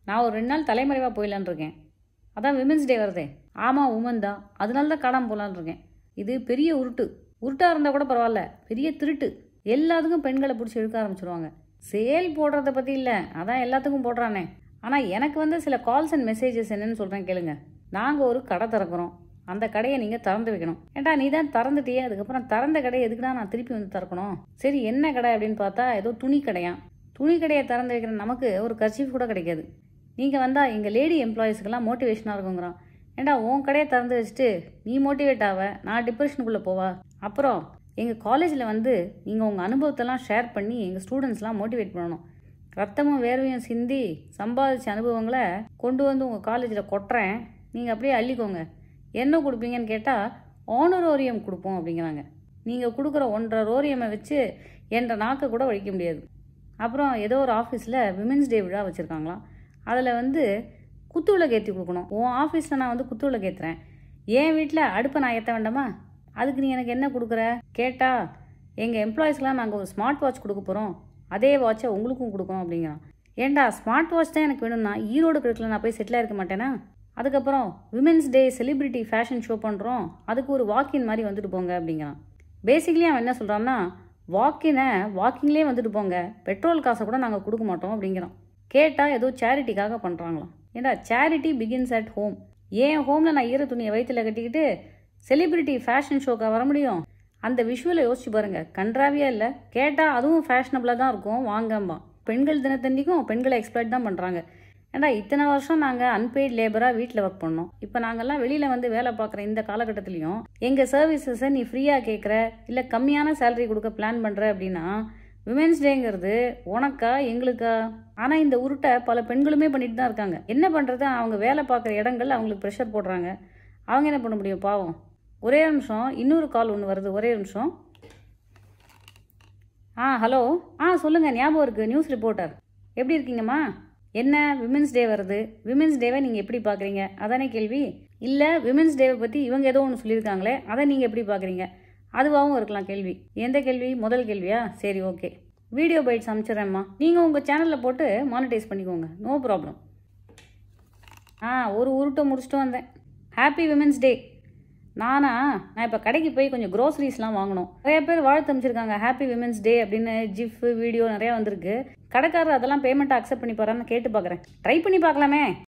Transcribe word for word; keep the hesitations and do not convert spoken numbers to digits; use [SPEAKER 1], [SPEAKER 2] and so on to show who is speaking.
[SPEAKER 1] நான் ஒரு ரெண்டு நாள் தலைமறைவாக போயிடலான் இருக்கேன். அதான் விமென்ஸ் டே வருதே. ஆமாம், உமன் தான். அதனால தான் காணாமல் போகலான்னு இருக்கேன். இது பெரிய உருட்டு. உருட்டாக இருந்தால் கூட பரவாயில்ல, பெரிய திருட்டு. எல்லாத்துக்கும் பெண்களை பிடிச்சி இழுக்க ஆரம்பிச்சிருவாங்க. சேல் போடுறத பற்றி இல்லை, அதான் எல்லாத்துக்கும் போடுறானே. ஆனால் எனக்கு வந்து சில கால்ஸ் அண்ட் மெசேஜஸ் என்னென்னு சொல்கிறேன் கேளுங்க. நாங்கள் ஒரு கடை திறக்கிறோம், அந்த கடையை நீங்கள் திறந்து வைக்கணும். ஏன்டா நீ தான் திறந்துட்டியே, அதுக்கப்புறம் திறந்த கடையை எதுக்குடா நான் திருப்பி வந்து திறக்கணும்? சரி என்ன கடை அப்படின்னு பார்த்தா ஏதோ துணி கடையான். துணி கடையை திறந்து வைக்கிற நமக்கு ஒரு கர்ச்சீஃப் கூட கிடைக்காது. நீங்கள் வந்தால் எங்கள் லேடி எம்ப்ளாயீஸ்க்கெல்லாம் மோட்டிவேஷனாக இருக்குங்கிறான். ஏண்டா உன் கடையை திறந்து வச்சுட்டு நீ மோட்டிவேட் ஆவ, நான் டிப்ரெஷனுக்குள்ளே போவா? அப்புறம் எங்கள் காலேஜில் வந்து நீங்கள் உங்கள் அனுபவத்தெல்லாம் ஷேர் பண்ணி எங்கள் ஸ்டூடெண்ட்ஸ்லாம் மோட்டிவேட் பண்ணணும். ரத்தமும் வேர்வையும் சிந்தி சம்பாதிச்ச அனுபவங்களை கொண்டு வந்து உங்கள் காலேஜில் கொட்டுறேன், நீங்கள் அப்படியே அள்ளிக்கோங்க. என்ன கொடுப்பீங்கன்னு கேட்டால் ஆனரோரியம் கொடுப்போம் அப்படிங்கிறாங்க. நீங்கள் கொடுக்குற ஒன்றரை ரோரியமை வச்சு என்ற நாக்கை கூட வழிக்க முடியாது. அப்புறம் ஏதோ ஒரு ஆஃபீஸில் விமென்ஸ் டே விழா வச்சுருக்காங்களாம். அதில் வந்து குத்து விளக்கு ஏற்றி கொடுக்கணும். உன் ஆஃபீஸில் நான் வந்து குத்து விளக்கு ஏற்றுறேன், என் வீட்டில் அடுப்பை நான் ஏற்ற வேண்டாமா? அதுக்கு நீ எனக்கு என்ன கொடுக்குற கேட்டால் எங்கள் எம்ப்ளாயீஸ்லாம் நாங்கள் ஒரு ஸ்மார்ட் வாட்ச் கொடுக்க போகிறோம், அதே வாட்சை உங்களுக்கும் கொடுக்கணும் அப்படிங்கிறான். ஏண்டா ஸ்மார்ட் வாட்ச் தான் எனக்கு வேணும்னா ஈரோடு கிடைக்கல நான் போய் செட்டில் இருக்க மாட்டேனா? அதுக்கப்புறம் women's day celebrity fashion show பண்ணுறோம், அதுக்கு ஒரு வாக்கின் மாதிரி வந்துட்டு போங்க அப்படிங்கிறான். பேசிக்கலி அவன் என்ன சொல்கிறான்னா, வாக்கினை வாக்கிங்லேயே வந்துட்டு போங்க, பெட்ரோல் காசை கூட நாங்கள் கொடுக்க மாட்டோம் அப்படிங்கிறான். கேட்டால் ஏதோ சேரிட்டிக்காக பண்ணுறாங்களாம். ஏண்டா சேரிட்டி பிகின்ஸ் அட் ஹோம். ஏன் ஹோமில் நான் ஈர துணியை வயிற்றில் கட்டிக்கிட்டு செலிபிரிட்டி ஃபேஷன் ஷோக்காக வர முடியும்? அந்த விஷுவலை யோசிச்சு பாருங்கள், கன்றாவியா இல்லை? கேட்டால் அதுவும் ஃபேஷனபிளாக தான் இருக்கும், வாங்கம்பான். பெண்கள் தினத்தண்டிக்கும் பெண்களை எக்ஸ்ப்ளாய்ட் தான் பண்ணுறாங்க. ஏண்டா இத்தனை வருஷம் நாங்கள் அன்பெய்ட் லேபராக வீட்டில் ஒர்க் பண்ணோம், இப்போ நாங்கள்லாம் வெளியில் வந்து வேலை பார்க்குற இந்த காலகட்டத்துலேயும் எங்கள் சர்வீசஸை நீ ஃப்ரீயாக கேட்குற இல்லை கம்மியான சேலரி கொடுக்க பிளான் பண்ணுற அப்படின்னா விமென்ஸ் டேங்கிறது உனக்கா எங்களுக்கா? ஆனால் இந்த உருட்டை பல பெண்களுமே பண்ணிட்டு தான் இருக்காங்க. என்ன பண்ணுறது, அவங்க வேலை பார்க்குற இடங்கள் அவங்களுக்கு ப்ரெஷர் போடுறாங்க. அவங்க என்ன பண்ண முடியும் பாவம். ஒரே நிமிஷம், இன்னொரு கால் ஒன்று வருது, ஒரே நிமிஷம். ஆ ஹலோ, ஆ சொல்லுங்கள், ஞாபகம் இருக்குது, நியூஸ் ரிப்போர்ட்டர். எப்படி இருக்கீங்கம்மா? என்ன விமென்ஸ் டே வருது, விமென்ஸ் டேவை நீங்கள் எப்படி பார்க்குறீங்க அதானே கேள்வி? இல்லை விமென்ஸ் டேவை பற்றி இவங்க ஏதோ ஒன்று சொல்லியிருக்காங்களே, அதை நீங்கள் எப்படி பார்க்குறீங்க அதுவாகவும் இருக்கலாம் கேள்வி. எந்த கேள்வி? முதல் கேள்வியா? சரி ஓகே, வீடியோ பைட்ஸ் அனுப்பிச்சிட்றேம்மா, நீங்கள் உங்கள் சேனலில் போட்டு மானிட்டைஸ் பண்ணிக்கோங்க, நோ ப்ராப்ளம். ஆ ஒரு உருட்டை முடிச்சுட்டு வந்தேன். Happy women's day. நானா நான் இப்போ கடைக்கு போய் கொஞ்சம் க்ரோசரிஸ்லாம் வாங்கணும். நிறைய பேர் வாழ்த்து அமைச்சிருக்காங்க ஹாப்பி விமென்ஸ் டே அப்படின்னு, ஜிஃப் வீடியோ நிறையா வந்திருக்கு. கடைக்காரர் அதெல்லாம் பேமெண்ட்டை அக்செப்ட் பண்ணி போகிறான்னு கேட்டு பார்க்குறேன். ட்ரை பண்ணி பார்க்கலாமே.